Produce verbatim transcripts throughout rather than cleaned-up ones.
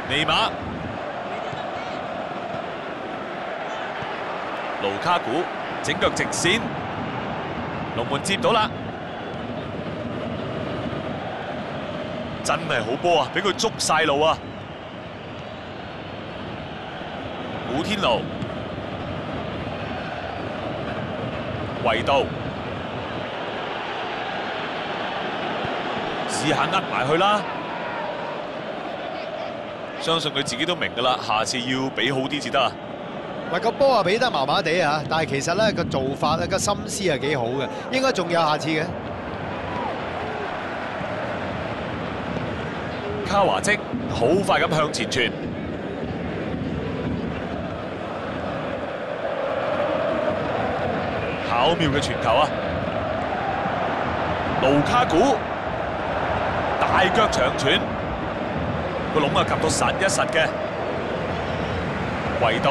尼馬、盧卡古整腳直線，龍門接到啦，真係好波啊！俾佢捉晒路啊！古天奴、維道，試下呃埋去啦！相信佢自己都明㗎啦，下次要俾好啲至得啊！ 喂，個波啊俾得麻麻地啊，但係其實咧個做法咧個心思係幾好嘅，應該仲有下次嘅。 卡華積好快咁向前傳，巧妙嘅傳球啊！盧卡古大腳長傳，個籠啊及到實一實嘅，維道。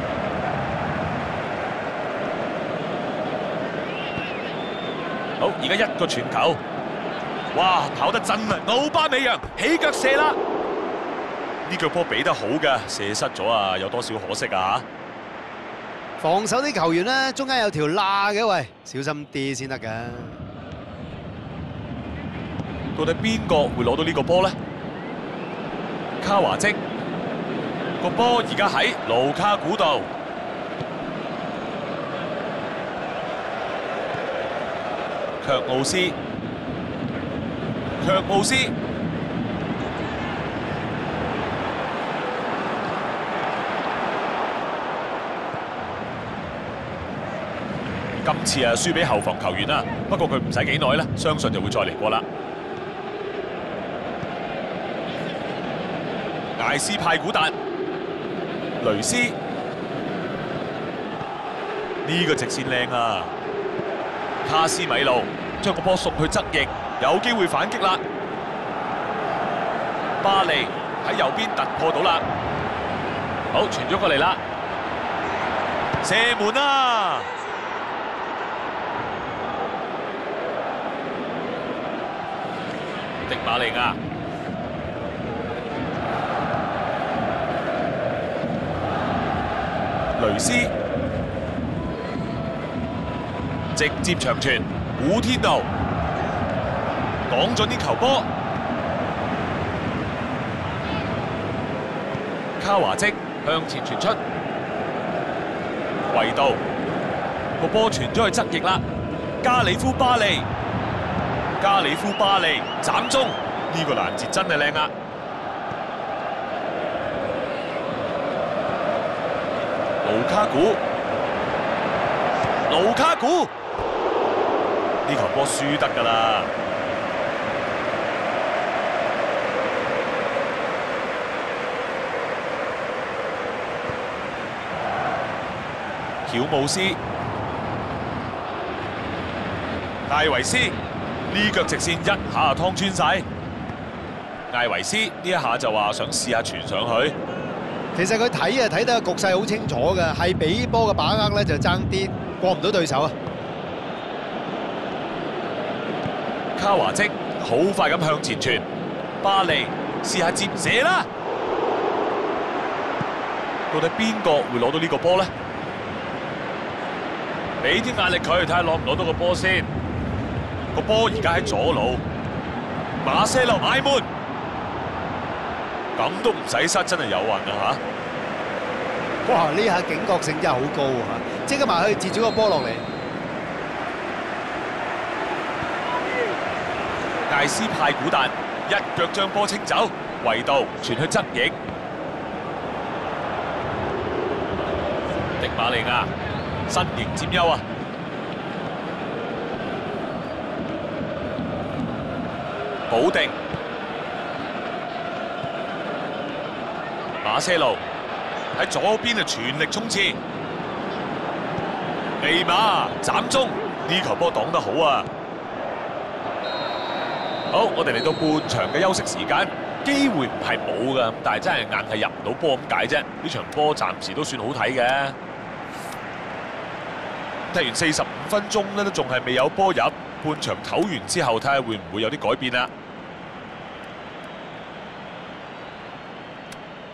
好，而家一個傳球，哇，跑得真啊！奧巴美揚起腳射啦，呢腳波俾得好嘅，射失咗啊，有多少可惜啊！ 防守啲球員咧，中間有條罅嘅，喂，小心啲先得㗎。 到底邊個會攞到呢個波咧？卡華積個波而家喺盧卡古度。卻奧斯，卻奧斯，今次啊輸俾後防球員啦，不過佢唔使幾耐咧，相信就會再嚟過啦。艾斯派古達，雷斯，呢個直線靚啊！卡斯米路將個波送去側翼，有機會反擊啦。巴利喺右邊突破到啦，好傳咗過嚟啦，射門啊！迪馬利亞，雷斯。直接長傳，古天奴擋咗啲球波，卡華積向前傳出，維道個波傳咗去側翼啦，加里夫巴利，加里夫巴利斬中，呢個攔截真係靚啊！盧卡古，盧卡古。呢球波輸得㗎啦！喬姆斯、艾維斯呢腳直線一下就劏穿晒。艾維斯呢一下就話想試下傳上去。 其實佢睇啊睇得個局勢好清楚㗎，係俾波嘅把握咧就爭啲過唔到對手啊！卡華積好快咁向前傳，巴利試下接射啦！到底邊個會攞到呢個波咧？俾啲壓力佢，睇下攞唔攞到個波先。個波而家喺左路，馬些路挨門，咁都唔使失，真係有運啊嚇！哇！呢下警覺性真係好高啊！即刻埋去截咗個波落嚟。艾斯派古達一腳將波清走，維道傳去側翼，迪馬利亞身形佔優啊！保定、馬些路喺左邊啊，全力衝刺，尼馬斬中，呢球波擋得好啊！好，我哋嚟到半場嘅休息時間，機會唔係冇㗎，但係真係硬係入唔到波咁解啫。呢場波暫時都算好睇嘅。踢完四十五分鐘咧，都仲係未有波入。半場唞完之後，睇下會唔會有啲改變啦。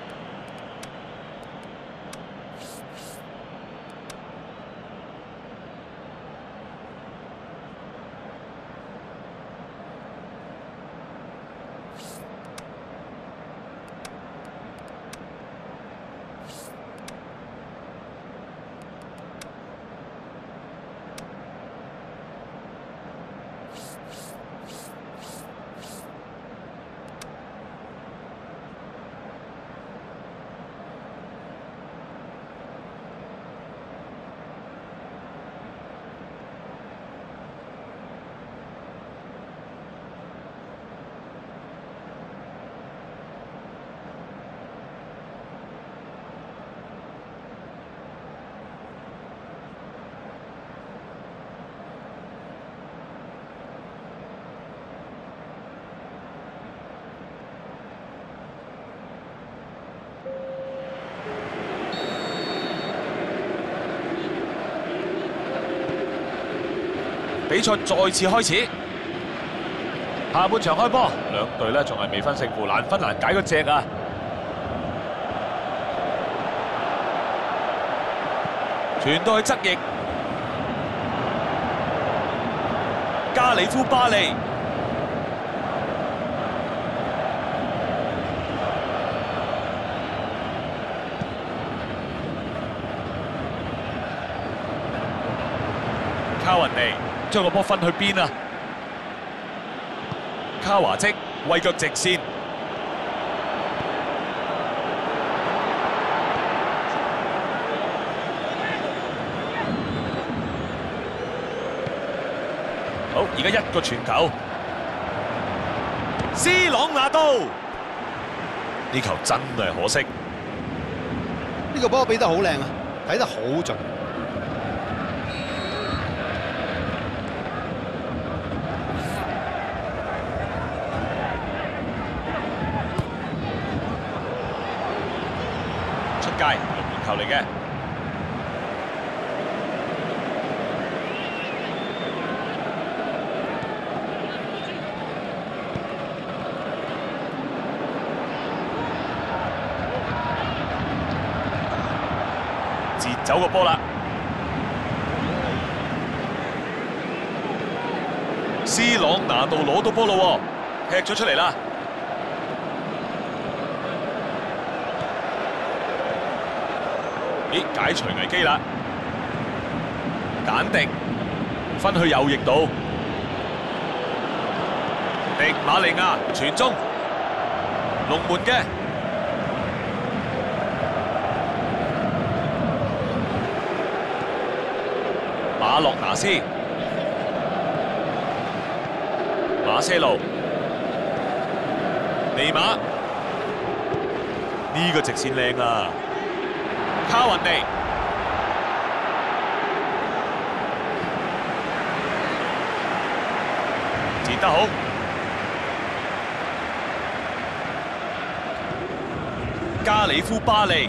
比賽再次開始，下半場開波，兩隊咧仲係未分勝負，難分難解嗰隻啊！傳到去側翼，加里夫巴利。卡雲尼將個波分去邊啊？卡華積為腳直線，好，而家一個傳球 ，C 朗拿度，呢球真係可惜。 呢個波俾得好靚啊，睇得好盡。 界龍門球嚟嘅，截走個波啦 ！C 朗拿度攞到波咯，踢咗出嚟啦！咦，解除危機啦！簡迪分去右翼度，迪馬利亞傳中，龍門嘅馬洛拿斯、馬些路、尼馬，呢個直線靚啊！卡雲尼截得好，加里夫巴利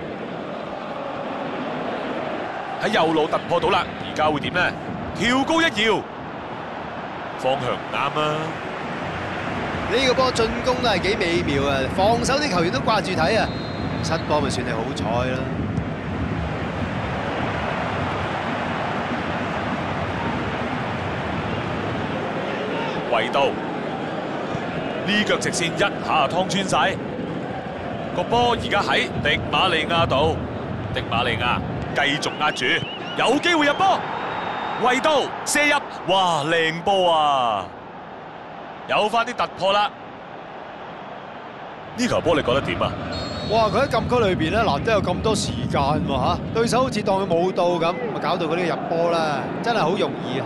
喺右路突破到啦，而家會點呢？跳高一搖，方向唔啱啊！ 呢個波進攻都係幾美妙啊，防守啲球員都掛住睇啊，失波咪算係好彩啦。維道呢腳直線一下就劏穿晒，個波而家喺迪馬利亞度，迪馬利亞繼續壓住，有機會入波，維道射入，哇靚波啊！有翻啲突破啦！呢球波你覺得點啊？哇！佢喺禁區裏邊咧，難得有咁多時間喎嚇，對手好似當佢冇到咁，咪搞到佢呢個入波啦，真係好容易啊！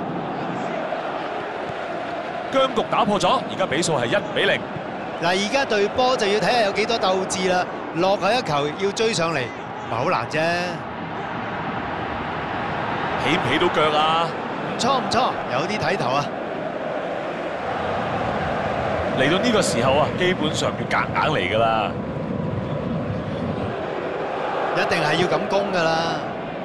僵局打破咗，而家比數係一比零。嗱，而家隊波就要睇下有幾多鬥志啦。落下一球要追上嚟，唔係好難啫。起唔起到腳啊？唔錯唔錯，有啲睇頭啊！嚟到呢個時候啊，基本上要夾硬嚟㗎啦，一定係要咁攻㗎啦。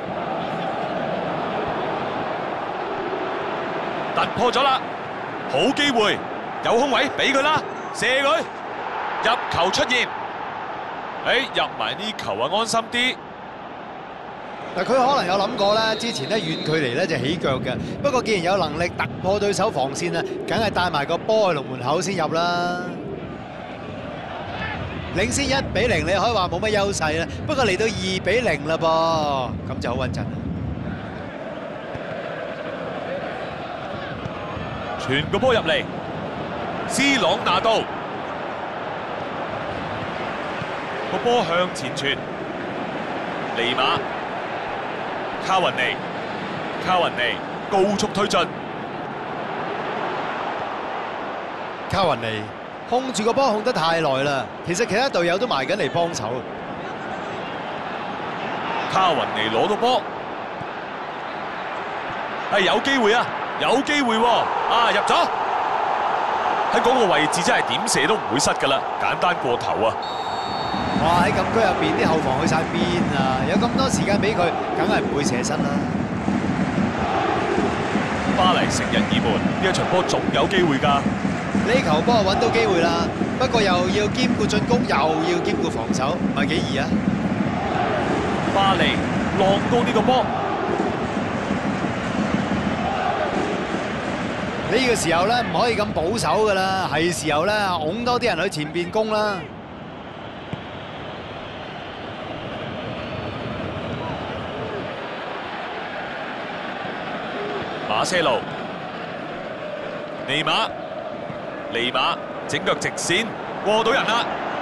突破咗啦！好機會，有空位俾佢啦，射佢入球出現，誒入埋呢球啊安心啲。嗱，佢可能有諗過啦，之前咧遠距離咧就起腳嘅，不過既然有能力突破對手防線啊，梗係帶埋個波去龍門口先入啦。領先一比零，你可以話冇乜優勢啦，不過嚟到二比零啦噃，咁就好穩陣啦。傳個波入嚟 ，C 朗拿度個波向前傳，尼馬、卡雲尼、卡雲尼高速推進，卡雲尼控住個波控得太耐啦，其實其他隊友都埋緊嚟幫手。卡雲尼攞到波，係有機會啊！有機會喎，啊入咗，喺嗰個位置真係點射都唔會失㗎啦，簡單過頭啊！哇！喺禁區入邊啲後防去晒邊啊？有咁多時間俾佢，梗係唔會射失啦。 巴黎聖日耳門呢一場波仲有機會㗎。 呢球波揾到機會啦，不過又要兼顧進攻，又要兼顧防守，唔係幾易啊！ 巴黎浪高呢個波， 呢個時候咧唔可以咁保守㗎啦，係時候咧擁多啲人去前邊攻啦。 馬些路、尼馬、尼馬整腳直線過到人啦。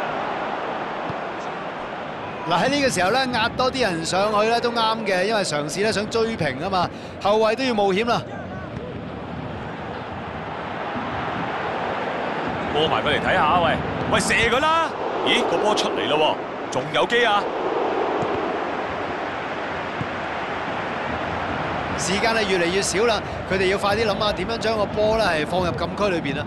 嗱喺呢個時候咧，壓多啲人上去咧都啱嘅，因為嘗試咧想追平啊嘛，後衞都要冒險啦。 過埋佢嚟睇下，喂喂射佢啦！咦個波出嚟咯，仲有機啊！ 時間係越嚟越少啦，佢哋要快啲諗下點樣將個波咧係放入禁區裏邊啦。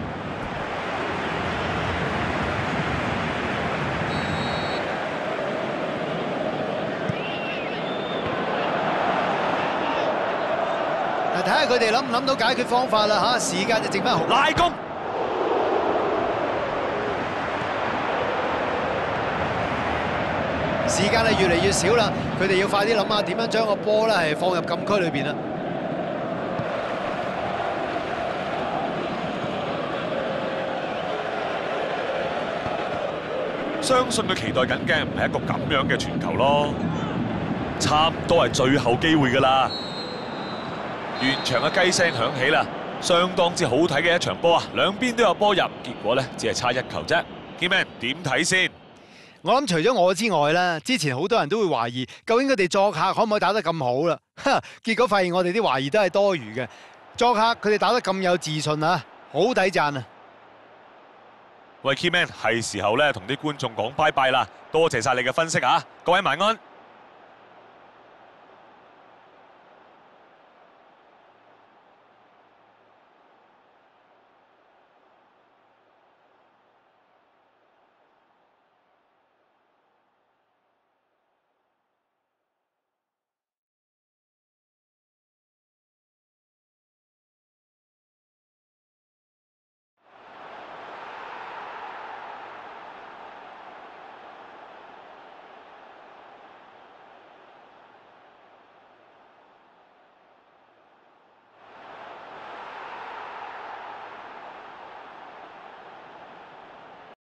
嗱，睇下佢哋諗唔諗到解決方法啦嚇，時間就剩翻好。 拉弓， 時間係越嚟越少啦，佢哋要快啲諗下點樣將個波咧係放入禁區裏邊啦。 相信佢期待緊嘅唔係一個咁樣嘅傳球咯，差唔多係最後機會㗎啦。完場嘅雞聲響起啦，相當之好睇嘅一場波啊！兩邊都有波入，結果咧只係差一球啫。Keyman 點睇先？ 我諗除咗我之外咧，之前好多人都會懷疑，究竟佢哋作客可唔可以打得咁好啦？哈！結果發現我哋啲懷疑都係多餘嘅。作客佢哋打得咁有自信啊，好抵讚啊！ 喂 ，Keyman 係時候咧同啲觀眾講拜拜啦，多謝晒你嘅分析啊！各位晚安。